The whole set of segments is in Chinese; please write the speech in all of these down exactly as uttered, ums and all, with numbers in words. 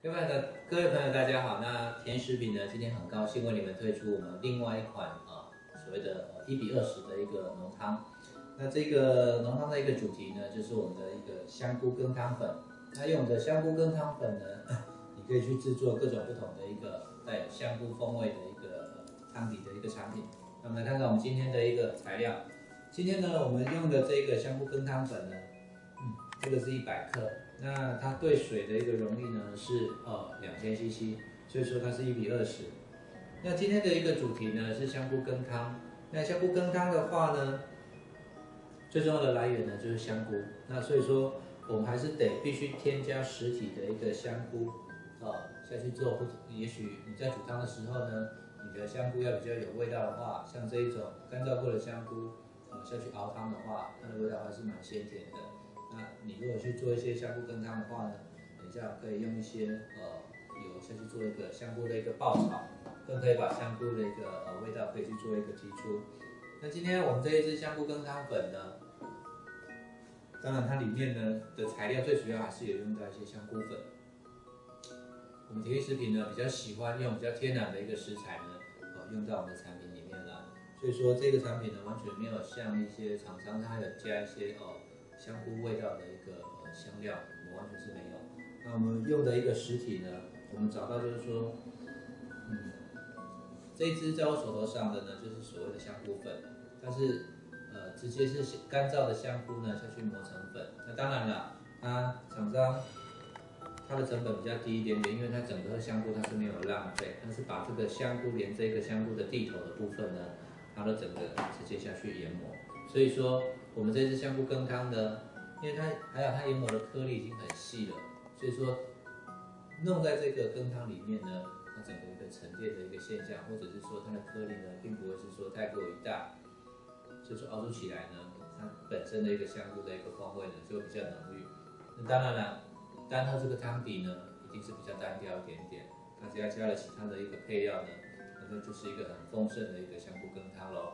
各位的各位朋友，大家好。那甜食品呢，今天很高兴为你们推出我们另外一款啊、呃、所谓的呃一比二十的一个浓汤。那这个浓汤的一个主题呢，就是我们的一个香菇羹汤粉。那用的香菇羹汤粉呢，你可以去制作各种不同的一个带有香菇风味的一个、呃、汤底的一个产品。那我们来看看我们今天的一个材料。今天呢，我们用的这个香菇羹汤粉呢，嗯，这个是一百克。那它对水的一个溶液呢是呃两千 C C， 所以说它是一比二十。那今天的一个主题呢是香菇羹汤。那香菇羹汤的话呢，最重要的来源呢就是香菇。那所以说我们还是得必须添加实体的一个香菇呃下去做。也许你在煮汤的时候呢，你的香菇要比较有味道的话，像这一种干燥过的香菇呃下去熬汤的话，它的味道还是蛮鲜甜的。那你如果去做一些香菇羹汤的话呢，等一下可以用一些呃油下去做一个香菇的一个爆炒，更可以把香菇的一个呃味道可以去做一个提出。那今天我们这一支香菇羹汤粉呢，当然它里面呢的材料最主要还是有用到一些香菇粉。我们体育食品呢比较喜欢用比较天然的一个食材呢，呃用到我们的产品里面来，所以说这个产品呢完全没有像一些厂商它有加一些哦。香菇味道的一个呃香料，我们完全是没有。那我们用的一个实体呢，我们找到就是说，嗯，这一支在我手头上的呢，就是所谓的香菇粉，但是呃直接是干燥的香菇呢下去磨成粉。那当然了，它厂商它的成本比较低一点点，因为它整个香菇它是没有浪费，它是把这个香菇连这个香菇的蒂头的部分呢，它都整个直接下去研磨。所以说，我们这支香菇羹汤呢，因为它还有它研磨的颗粒已经很细了，所以说弄在这个羹汤里面呢，它整个一个沉淀的一个现象，或者是说它的颗粒呢，并不会是说太过于大，所以说熬煮起来呢，它本身的一个香菇的一个风味呢，就会比较浓郁。那当然了，单喝这个汤底呢，一定是比较单调一点点。那只要加了其他的一个配料呢，那就是一个很丰盛的一个香菇羹汤喽。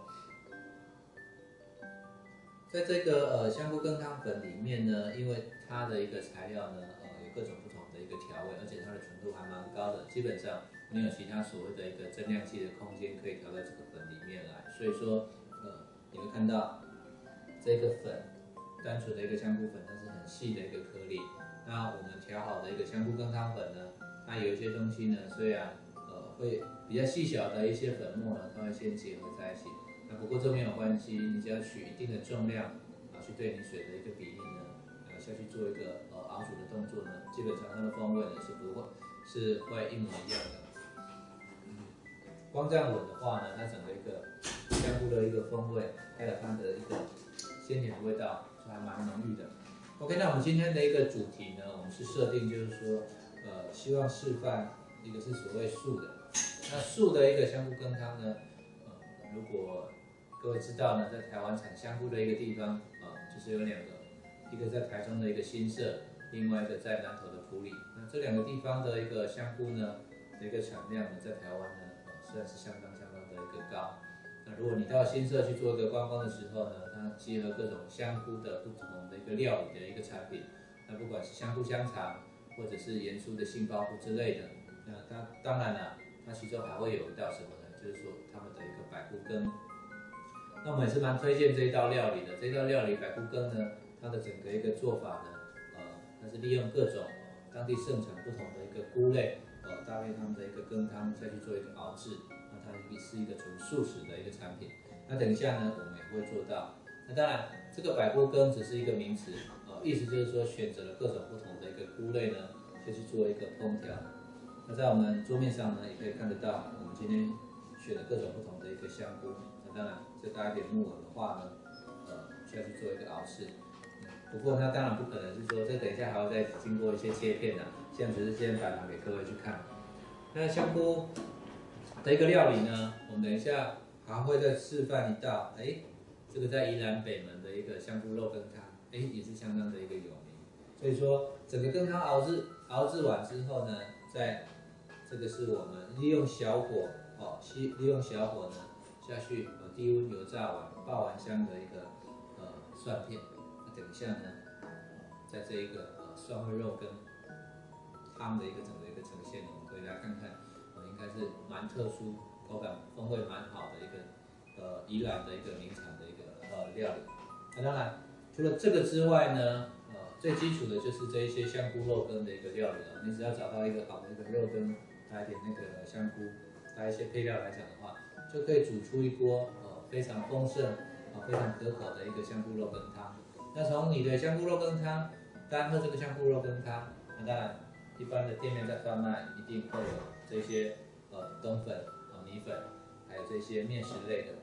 在这个呃香菇羹汤粉里面呢，因为它的一个材料呢，呃有各种不同的一个调味，而且它的纯度还蛮高的，基本上没有其他所谓的一个增量剂的空间可以调在这个粉里面来，所以说呃你会看到这个粉单纯的一个香菇粉，它是很细的一个颗粒。那我们调好的一个香菇羹汤粉呢，它有一些东西呢，虽然呃会比较细小的一些粉末呢，它会先结合在一起。那不过这没有关系，你只要取一定的重量啊，去对你水的一个比例呢，呃下去做一个呃熬煮的动作呢，基本上它的风味呢是不会是会一模一样的。嗯，光这样滚的话呢，它整个一个香菇的一个风味，还有它的一个鲜甜的味道，是还蛮浓郁的。OK， 那我们今天的一个主题呢，我们是设定就是说，呃，希望示范一个是所谓素的，那素的一个香菇羹汤呢，呃，如果各位知道呢，在台湾产香菇的一个地方啊、呃，就是有两个，一个在台中的一个新社，另外一个在南投的埔里。那这两个地方的一个香菇呢的一个产量呢，在台湾呢，呃，虽然是相当相当的一个高。那如果你到新社去做一个观光的时候呢，它结合各种香菇的不同的一个料理的一个产品，那不管是香菇香肠，或者是盐酥的杏鲍菇之类的，那它当然了，它其中还会有一道什么呢？就是说他们的一个百菇羹。那我们也是蛮推荐这一道料理的。这道料理百菇羹呢，它的整个一个做法呢，呃，它是利用各种、呃、当地盛产不同的一个菇类，呃，搭配他们的一个羹汤下去做一个熬制，那它是一个纯素食的一个产品。那等一下呢，我们也会做到。那当然，这个百菇羹只是一个名词，呃，意思就是说选择了各种不同的一个菇类呢，就去做一个烹调。那在我们桌面上呢，也可以看得到，我们今天选了各种不同的一个香菇。那当然，再搭一点木耳的话呢，呃，需要去做一个熬制。不过它当然不可能是说，这等一下还要再经过一些切片的、啊，这样只是先摆盘给各位去看。那香菇的一个料理呢，我们等一下还会再示范一道，哎，这个在宜兰北门的一个香菇肉羹汤，哎，也是相当的一个有名。所以说，整个羹汤熬制熬制完之后呢，在这个是我们利用小火哦，利用小火呢下去呃低温油炸完爆完香的一个呃蒜片。那等一下呢，在这一个呃蒜味肉羹汤的一个整个一个呈现，我们可以来看看，呃，应该是蛮特殊，口感风味蛮好的一个呃宜兰的一个名产的一个呃料理。那当然，除了这个之外呢，呃，最基础的就是这一些香菇肉羹的一个料理了。你只要找到一个好的一个肉羹，加一点那个香菇，加一些配料来讲的话，就可以煮出一锅呃非常丰盛、呃非常可口的一个香菇肉羹汤。那从你的香菇肉羹汤，单喝这个香菇肉羹汤，那当然一般的店面在贩卖一定会有这些呃冬粉、呃米粉，还有这些面食类的。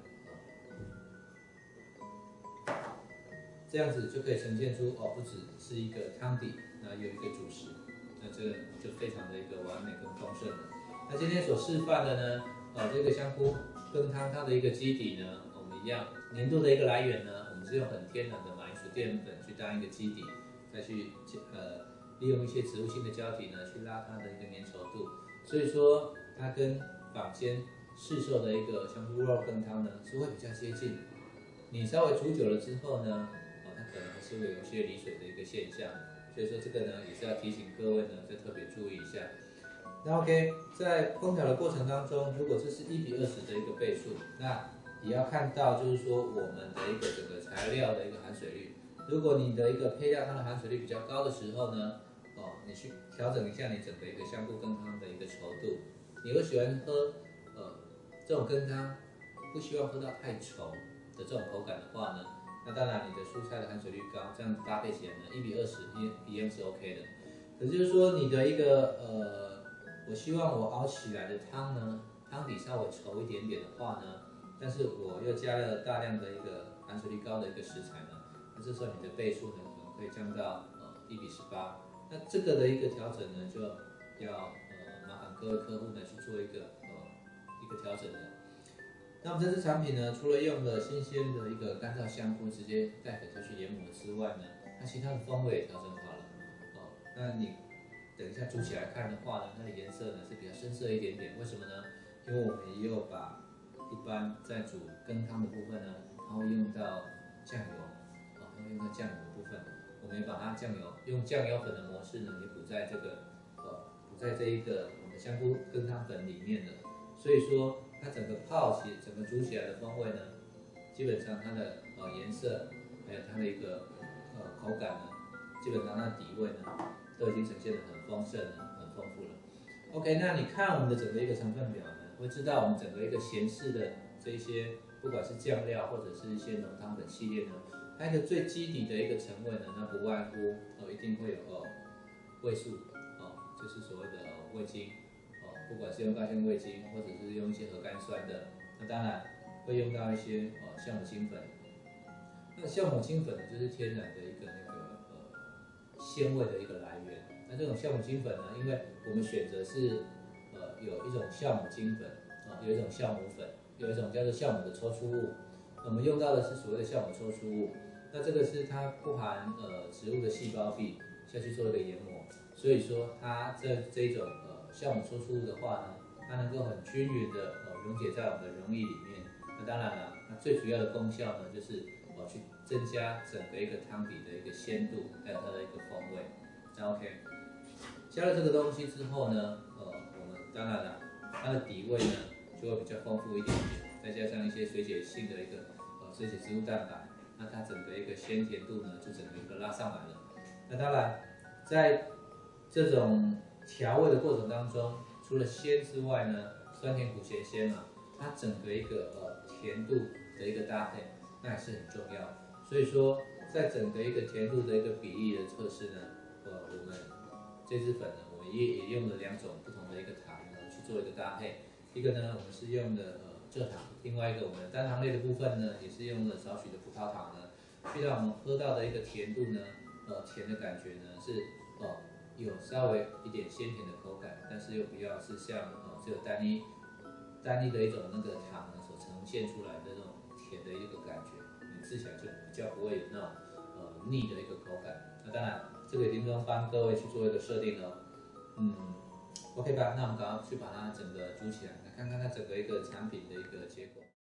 这样子就可以呈现出哦，不只是一个汤底，那有一个主食，那这个就非常的一个完美跟丰盛了。那今天所示范的呢，呃，这个香菇羹汤它的一个基底呢，我们一样粘度的一个来源呢，我们是用很天然的马铃薯淀粉去当一个基底，再去呃利用一些植物性的胶体呢去拉它的一个粘稠度，所以说它跟坊间市售的一个香菇肉羹汤呢是会比较接近的。你稍微煮久了之后呢，它可能还是会有一些离水的一个现象，所以说这个呢也是要提醒各位呢，再特别注意一下。那 OK， 在烹调的过程当中，如果这是一比二十的一个倍数，那也要看到就是说我们的一个整个材料的一个含水率。如果你的一个配料它的含水率比较高的时候呢，哦，你去调整一下你整个一个香菇羹汤的一个稠度。你会喜欢喝呃这种羹汤，不希望喝到太稠的这种口感的话呢，那当然你的蔬菜的含水率高，这样搭配起来呢，一比二十一样是 OK 的。可就是说你的一个呃，我希望我熬起来的汤呢，汤底稍微稠一点点的话呢，但是我又加了大量的一个含水率高的一个食材呢，那这时候你的倍数呢可能可以降到呃一比十八。那这个的一个调整呢，就要呃麻烦各位客户呢去做一个呃一个调整的。那么这支产品呢，除了用了新鲜的一个干燥香菇直接带粉下去研磨之外呢，它其他的风味也调整好了。哦，那你等一下煮起来看的话呢，它的颜色呢是比较深色一点点。为什么呢？因为我们也有把一般在煮羹汤的部分呢，它会用到酱油，哦，会用到酱油的部分，我们也把它酱油用酱油粉的模式呢，也补在这个呃补在这一个我们香菇羹汤粉里面的。所以说它整个泡起、整个煮起来的风味呢，基本上它的呃颜色，还有它的一个呃口感呢，基本上它的底味呢，都已经呈现得很丰盛了、很丰富了。OK， 那你看我们的整个一个成分表呢，会知道我们整个一个咸式的这一些，不管是酱料或者是一些浓汤粉系列呢，它一个最基底的一个成分呢，那不外乎哦一定会有哦味素哦，就是所谓的呃味精。不管是用高纤味精，或者是用一些核苷酸的，那当然会用到一些呃酵母精粉。那酵母精粉呢，就是天然的一个那个呃鲜味的一个来源。那这种酵母精粉呢，因为我们选择是呃有一种酵母精粉啊、呃，有一种酵母粉，有一种叫做酵母的抽出物。我们用到的是所谓的酵母抽出物。那这个是它不含呃植物的细胞壁下去做一个研磨，所以说它这这一种呃。酵母抽出物的话呢，它能够很均匀的呃溶解在我们的溶液里面。那当然了，它最主要的功效呢，就是呃去增加整个一个汤底的一个鲜度，还有它的一个风味。那 OK， 加了这个东西之后呢，呃，我们当然了，它的底味呢就会比较丰富一点点，再加上一些水解性的一个呃水解植物蛋白，那它整个一个鲜甜度呢就整个一个拉上来了。那当然，在这种调味的过程当中，除了鲜之外呢，酸甜苦咸鲜嘛，它整个一个呃甜度的一个搭配，那也是很重要。所以说，在整个一个甜度的一个比例的测试呢，呃，我们这支粉呢，我们也也用了两种不同的一个糖呢去做一个搭配。一个呢，我们是用的呃蔗糖，另外一个我们的单糖类的部分呢，也是用了少许的葡萄糖呢，去让我们喝到的一个甜度呢，呃，甜的感觉呢是呃。有稍微一点鲜甜的口感，但是又不要是像呃只有单一单一的一种那个糖呢所呈现出来的那种甜的一个感觉，你吃起来就比较不会有那种呃腻的一个口感。那当然，这个已经跟帮各位去做一个设定了，嗯 ，OK 吧？那我们赶快去把它整个煮起来，来看看它整个一个产品的一个结果。